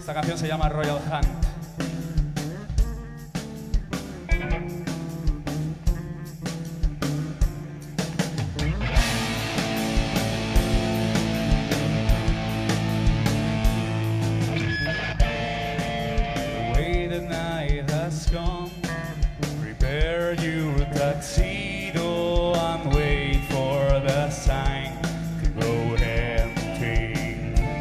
Esta canción se llama Royal Hunt. Come, prepare your tuxedo and wait for the sign to go empty.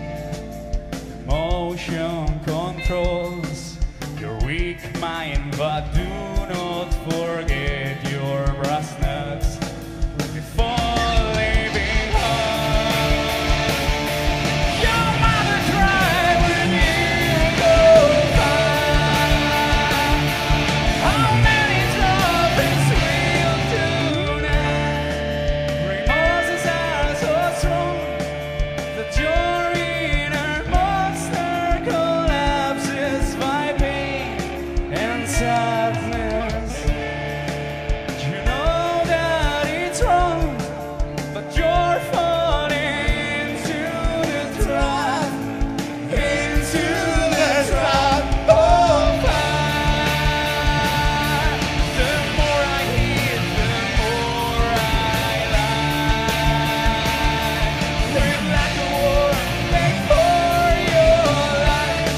Motion controls your weak mind, but do not forget your brass nuts before leaving home. Your mother cried when you go by. How many droppings will tonight? Remorses are so strong that your inner monster collapses by pain and sadness. You know that it's wrong, but you're falling into the trap, into the trap of fire. The more I hit, the more I lie. Live like a war, beg for your life.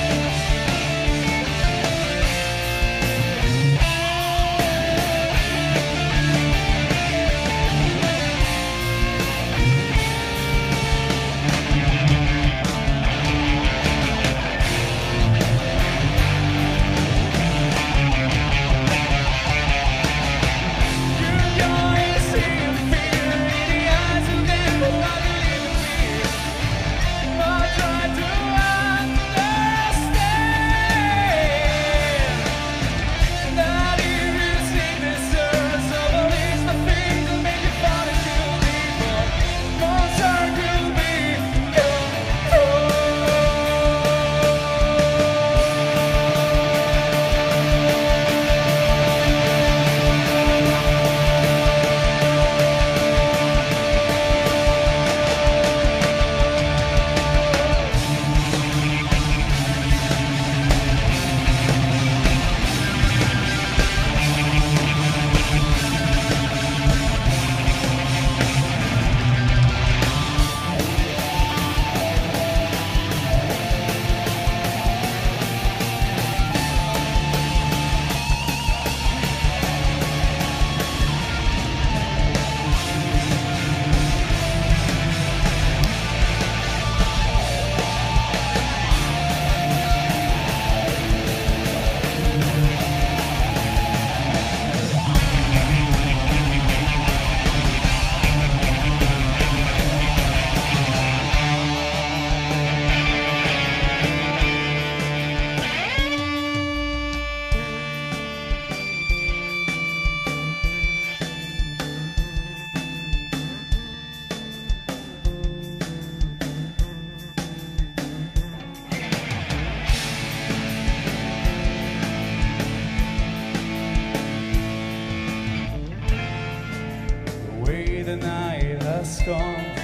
Your joy is in fear in the eyes of them who are living in fear. But try to understand that if you seek the service of a list of things that make you fall into evil, monster could be your the way the night has gone.